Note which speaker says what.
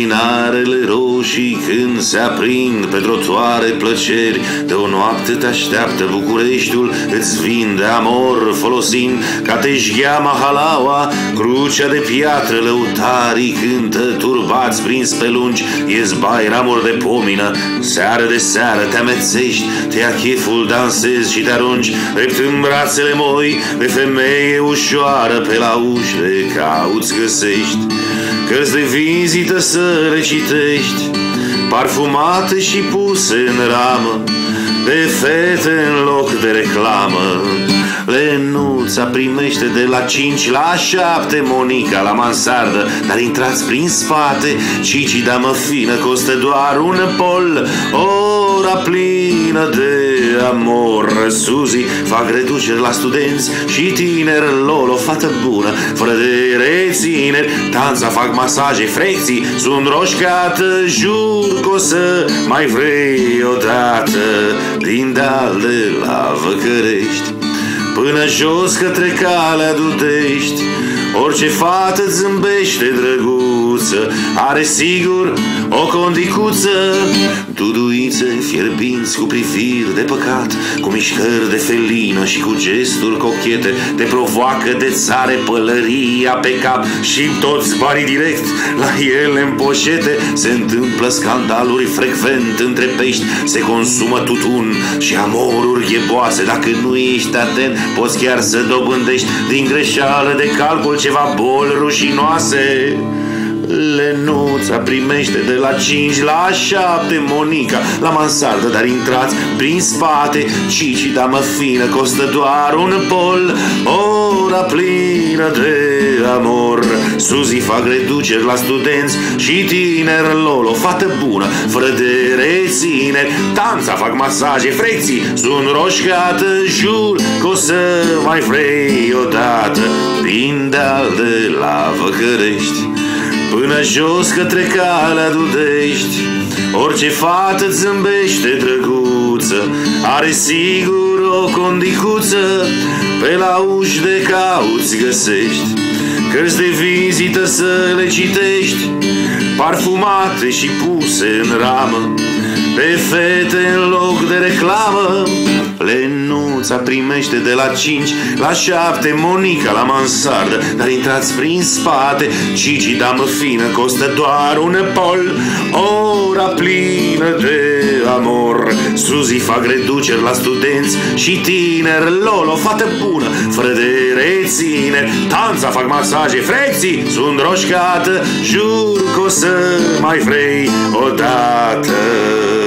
Speaker 1: Felinarele roșii când se aprind pe trotuare plăceri, de o noapte te așteaptă Bucureștiul, îți vinde amor folosind ca teșghea mahalaua, crucea de piatră, lăutarii cântă turbați prins pe lungi, ies bairamuri de pomină, seară de seară te amețești, te ia cheful, dansezi și te arunci drept în brațele moi de femeie ușoară, pe la uși le cauți, găsești cărți de vizită să le citești, parfumate și puse în ramă de fete în loc de reclamă. Lenuța primește de la 5 la 7 Monica la mansardă, dar intrați prin spate, Cici damă fină costă doar un pol. Ora plină de amor, Suzy fac reduceri la studenți și tineri, Lolo fată bună fără de rețineri, Tanța fac masaje, frecții sunt roșcată, jur că o să mai vrei odată din deal de la Văcărești până jos către calea Dudești. Orice fată zâmbește drăguță, are sigur o condicuță. Duduițe fierbinți cu priviri de păcat, cu mișcări de felină și cu gesturi cochete, te provoacă de țare pălăria pe cap și toți banii direct la ele în poșete. Se întâmplă scandaluri frecvent între pești, se consumă tutun și amoruri gheboase. Dacă nu ești atent, poți chiar să dobândești din greșeală de calcul ceva boli rușinoase. Lenuța primește de la 5 la 7 Monica la mansardă, dar intrați prin spate, Cici damă fină costă doar un pol. Ora plină de amor, Suzy fac reduceri la studenți și tineri, Lolo fată bună fără de rețineri, Tanța fac masaje, frecții sunt roșcată, jur că o să mai vrei odată din deal de la Văcărești până jos către calea Dudești. Orice fată zâmbește drăguță, are sigur o condicuță, pe la uși de cauți găsești cărți de vizită să le citești, parfumate și puse în ramă pe fete în loc de reclamă. Lenuța primește de la 5 la 7 Monica la mansardă, dar intrați prin spate, Cici damă fină costă doar un pol. Ora plină de amor, Suzy fac reduceri la studenți și tineri, Lolo fată bună fără de rețineri, Tanța fac masaje, frecții sunt roșcată, jur că o să mai vrei odată